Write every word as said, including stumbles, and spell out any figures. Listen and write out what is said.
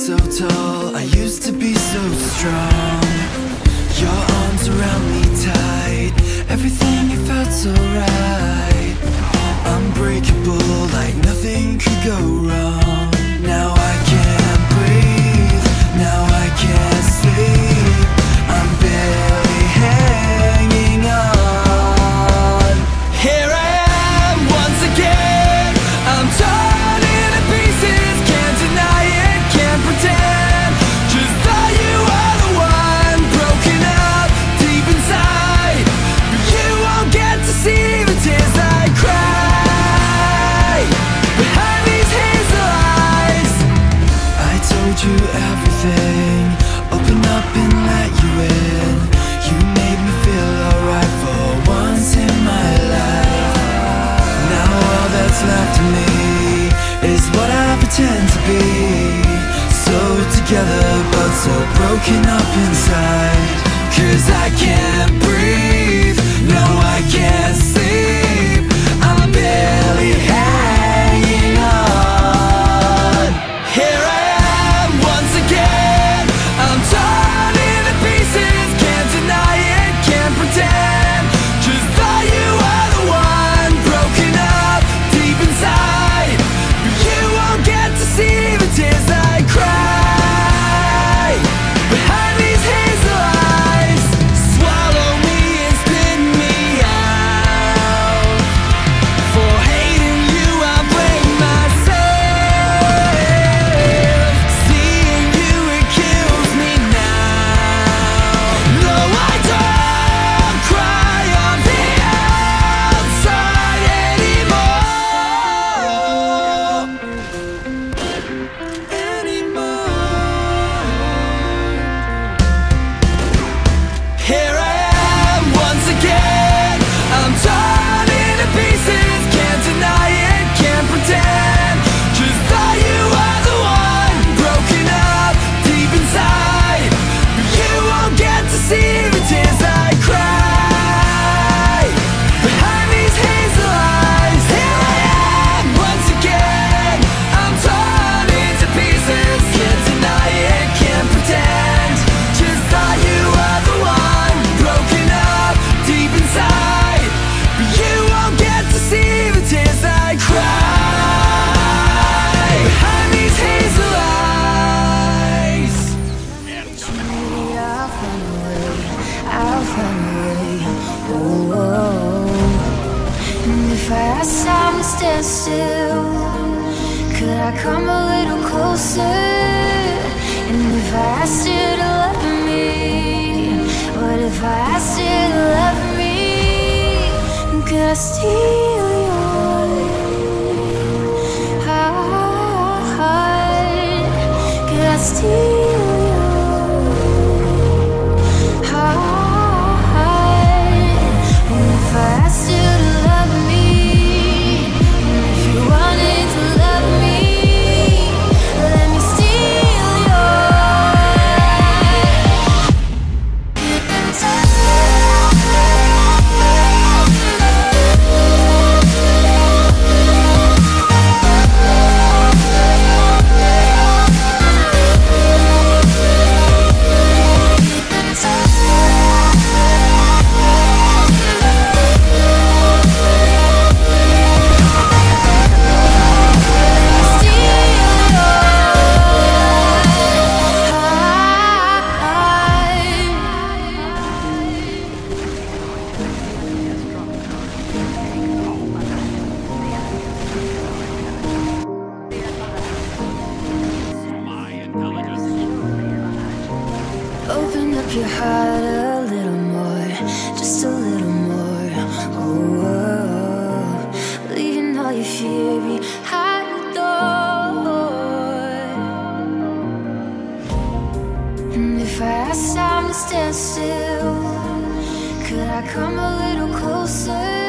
so tall, I used to be so strong. Your arms around me tight, everything you felt so right. Unbreakable, like nothing could go wrong. Now I can't breathe, now I can't sleep. I'm barely hanging on. Here I am once again, I'm torn into pieces. Can't deny it, can't pretend. Just thought you were the one, broken up deep inside. But you won't get to see the tears I cry behind these hazel eyes. I told you everything, open up and let you in. You made me feel alright for once in my life. Now all that's left of me is what I pretend to be. So together but so broken up inside. Cause I can't breathe, no I can't sleep. I'm barely hanging on. Here I am once again, I'm torn into pieces. Can't deny it, can't pretend. Just thought you were the one, broken up deep inside. But you won't get to see the tears I cry behind these hazel eyes. Swallow me and spit me out. For hating you I blame myself. Seeing you it kills me now. No I don't cry on the outside anymore. Here I am once again, I'm torn into pieces. Can't deny it, can't pretend. Just thought you were the one, broken up deep inside. But you won't get to see the tears I cry behind these hazel eyes. Here I am once again, I'm torn into pieces. Can't deny it, can't pretend. Just thought you were the one, broken up deep inside. But you won't get to see the tears I cry behind these hazel eyes. Maybe I'll find a way, I'll find a way. Oh, oh. And if I ask time to stand still, could I come a little closer? And if I asked you to love me, what if I asked you to love me? Could I steal your heart? Could I steal your heart? And if I asked you to love me, and if you wanted to love me, let me steal your Open up your heart a little more, just a little more. Oh, oh. Leaving all your fear behind the door. And if I ask time to stand still, could I come a little closer?